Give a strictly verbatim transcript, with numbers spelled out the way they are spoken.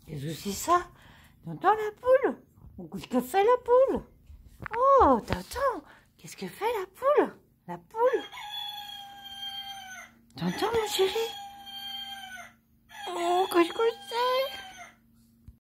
Qu'est-ce que c'est ça? T'entends la poule? Qu'est-ce que fait la poule? Oh, t'entends? Qu'est-ce que fait la poule? La poule? T'entends, mon chéri? Oh, qu'est-ce que c'est?